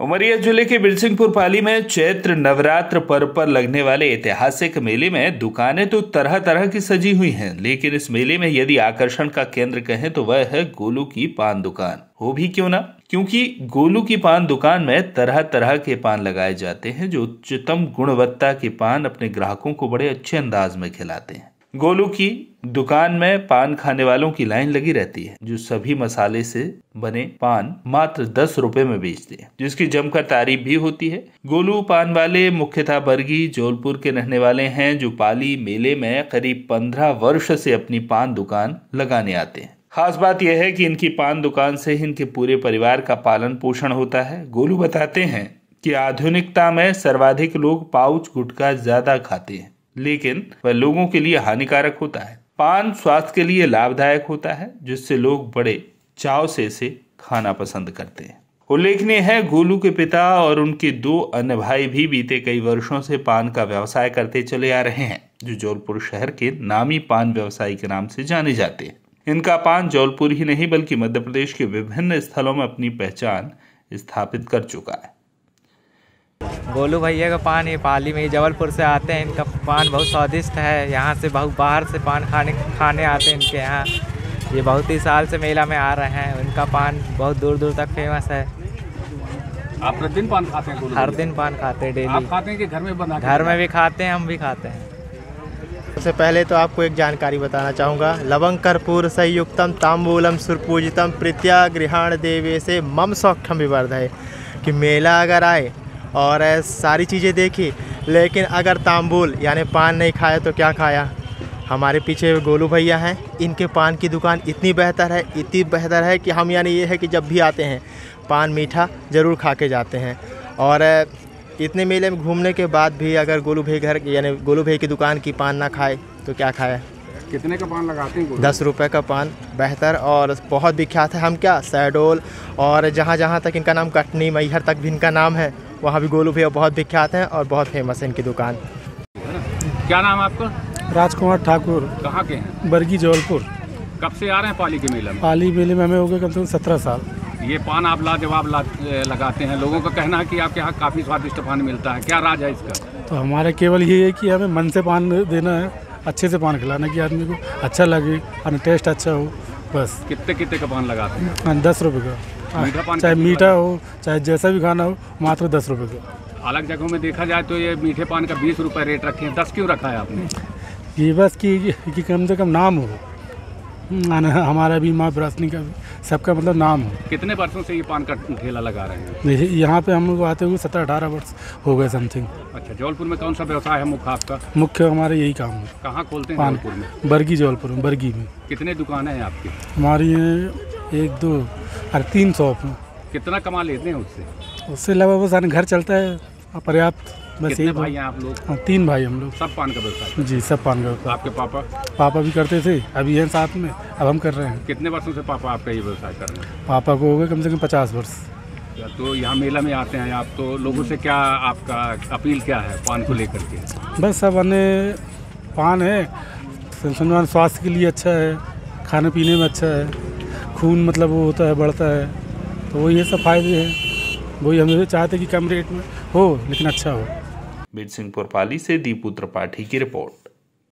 उमरिया जिले के बिरसिंहपुर पाली में चैत्र नवरात्र पर्व पर लगने वाले ऐतिहासिक मेले में दुकानें तो तरह तरह की सजी हुई हैं, लेकिन इस मेले में यदि आकर्षण का केंद्र कहें तो वह है गोलू की पान दुकान। हो भी क्यों ना, क्योंकि गोलू की पान दुकान में तरह तरह के पान लगाए जाते हैं जो उच्चतम गुणवत्ता के पान अपने ग्राहकों को बड़े अच्छे अंदाज में खिलाते हैं। गोलू की दुकान में पान खाने वालों की लाइन लगी रहती है, जो सभी मसाले से बने पान मात्र 10 रुपए में बेचते हैं, जिसकी जमकर तारीफ भी होती है। गोलू पान वाले मुख्यतः बरगी जौलपुर के रहने वाले हैं, जो पाली मेले में करीब 15 वर्ष से अपनी पान दुकान लगाने आते हैं। खास बात यह है कि इनकी पान दुकान से ही इनके पूरे परिवार का पालन पोषण होता है। गोलू बताते हैं कि आधुनिकता में सर्वाधिक लोग पाउच गुटखा ज्यादा खाते हैं, लेकिन वह लोगों के लिए हानिकारक होता है। पान स्वास्थ्य के लिए लाभदायक होता है, जिससे लोग बड़े चाव से इसे खाना पसंद करते हैं। उल्लेखनीय है, गोलू के पिता और उनके 2 अन्य भाई भी बीते कई वर्षों से पान का व्यवसाय करते चले आ रहे हैं, जो जौलपुर शहर के नामी पान व्यवसायी के नाम से जाने जाते हैं। इनका पान जौलपुर ही नहीं बल्कि मध्य प्रदेश के विभिन्न स्थलों में अपनी पहचान स्थापित कर चुका है। गोलू भैया का पान ये पाली में जबलपुर से आते हैं। इनका पान बहुत स्वादिष्ट है। यहाँ से बहुत बाहर से पान खाने आते हैं इनके यहाँ। ये बहुत ही साल से मेला में आ रहे हैं। इनका पान बहुत दूर दूर तक फेमस है। आप प्रतिदिन पान खाते हैं? हर दिन पान खाते हैं, डेली। आप खाते हैं कि घर में बना? घर में भी खाते हैं, हम भी खाते हैं। सबसे पहले तो आपको एक जानकारी बताना चाहूँगा। लवंग कर्पूर संयुक्तम तांबूलम सुरपूजितम प्रीत्या गृहाण देवे से मम सौख्यम विवर्धय। कि मेला अगर आए और सारी चीज़ें देखी, लेकिन अगर तांबूल यानी पान नहीं खाया तो क्या खाया। हमारे पीछे गोलू भैया हैं, इनके पान की दुकान इतनी बेहतर है कि हम यानी ये है कि जब भी आते हैं पान मीठा ज़रूर खा के जाते हैं। और इतने मेले में घूमने के बाद भी अगर गोलू भैया की दुकान की पान ना खाए तो क्या खाया। कितने का पान लगाते हैं? 10 रुपये का पान बेहतर और बहुत विख्यात है। हम क्या शहडोल और जहाँ तक इनका नाम कटनी मैहर तक भी इनका नाम है, वहाँ भी गोलू भैया बहुत विख्यात हैं और बहुत फेमस है इनकी दुकान। क्या नाम है आपका? राजकुमार ठाकुर। कहाँ के हैं? बरगी जौलपुर। कब से आ रहे हैं पाली के मेले में? पाली मेले में हमें हो गए कम से कम 17 साल। ये पान आप लाजवाब लगाते हैं। लोगों का कहना है कि आपके यहाँ काफ़ी स्वादिष्ट पान मिलता है, क्या राज है इसका? तो हमारे केवल ये है कि हमें मन से पान देना है, अच्छे से पान खिलाना कि आदमी को अच्छा लगे और टेस्ट अच्छा हो, बस। कितने का पान लगाते हैं? 10 रुपये का। मीठा पान? चाहे मीठा हो चाहे जैसा भी खाना हो, मात्र 10 रुपये का। अलग जगहों में देखा जाए तो ये मीठे पान का 20 रुपये रेट रखे हैं, 10 क्यों रखा है आपने? ये बस कि कम से कम नाम हो, हमारा भी माँ ब्रासनी का भी, सबका मतलब नाम हो। कितने वर्षों से ये पान का ठेला लगा रहे हैं? यहाँ पे हम लोग आते हुए 17-18 वर्ष हो गए समथिंग। अच्छा, जौलपुर में कौन सा व्यवसाय है मुख्य आपका? मुख्य हमारे यही काम है। कहाँ खोलते हैं जौलपुर में? बरगी जौलपुर में, बरगी में। कितने दुकानें हैं आपकी? हमारी 1, 2 और 3 शॉप हैं। कितना कमा लेते हैं उससे? उससे अलावा बस घर चलता है पर्याप्त। बस कितने भाई हैं आप लोग? 3 भाई हम लोग। सब पान का व्यवसाय? जी, सब पान का। आपके पापा भी करते थे, अभी हैं साथ में, अब हम कर रहे हैं। कितने वर्षों से पापा आपका ये व्यवसाय कर रहे हैं? पापा को हो गए कम से कम 50 वर्ष। तो यहाँ मेला में आते हैं आप, तो लोगों से क्या आपका अपील क्या है पान को लेकर के? बस सब अन्य पान है, स्वास्थ्य के लिए अच्छा है, खाने पीने में अच्छा है, खून मतलब वो होता है, बढ़ता है, तो वो ये सब फायदे हैं। वही हम चाहते कि कम रेट में हो लेकिन अच्छा हो। बिरसिंहपुर पाली से दीपू त्रिपाठी की रिपोर्ट।